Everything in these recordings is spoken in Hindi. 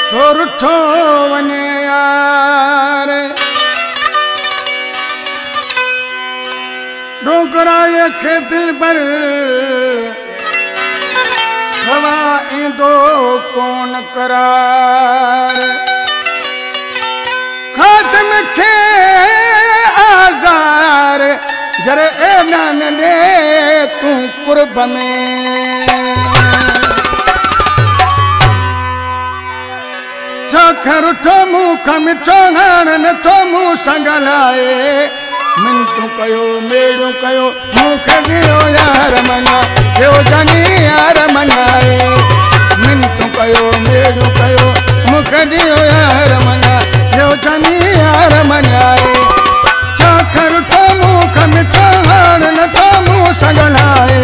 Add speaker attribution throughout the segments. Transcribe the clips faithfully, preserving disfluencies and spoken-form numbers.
Speaker 1: तो रुठो वने यार डोकराए खे दिल पर सवा इंदो कौन करार खातम खे आजार जरे ए नान ने तू कुर्ब में छाखर तो मुख मिठो न तो मुँह संगलाए मिनतू कयो मेड़ू कयो मुख दियो यार मना यो जानी यार मनाए मिनतू कयो मेड़ू कयो मुख दियो यार मना यो जानी यार मनाए छाखर तो मुख मिठो न तो मुँह संगलाए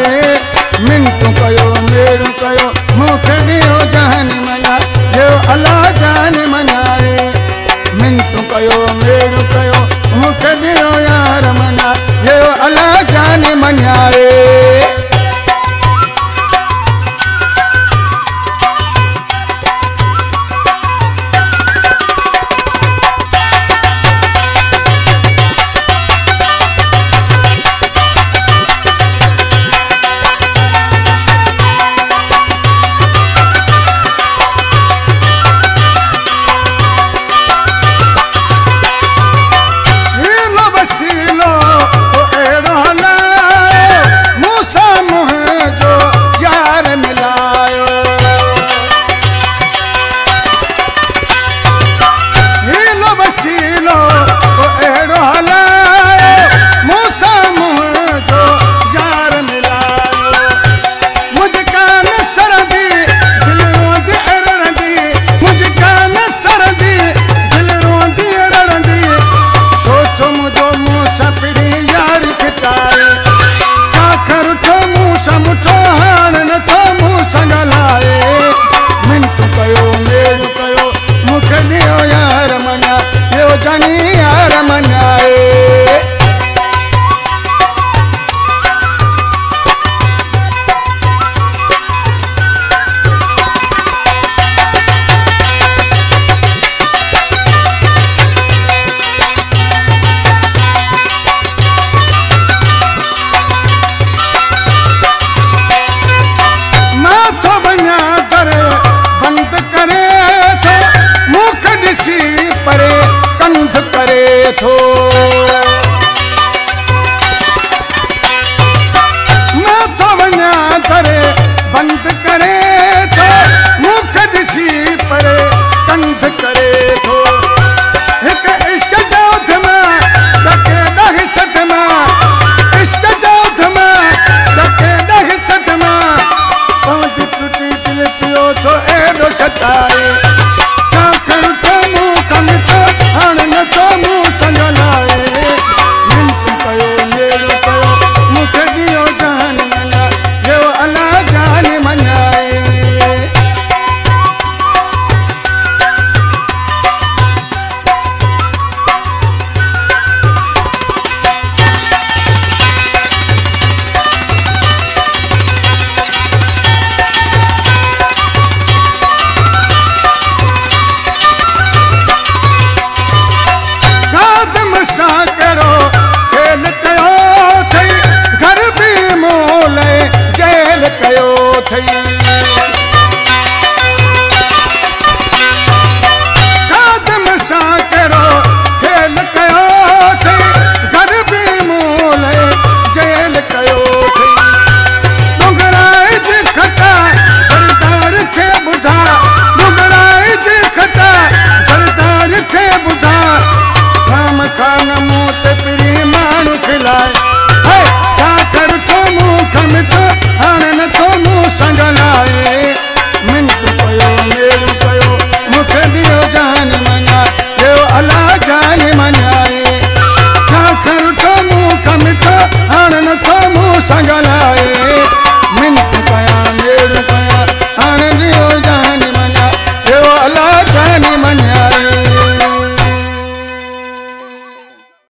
Speaker 1: मिनतू कयो मेड़ू कयो मुख दियो जान मना यो अल्लाह जान मनाए मिनतू कयो मेड़ू कयो मुख दियो यार मना यो अल्लाह जान मनाए सताए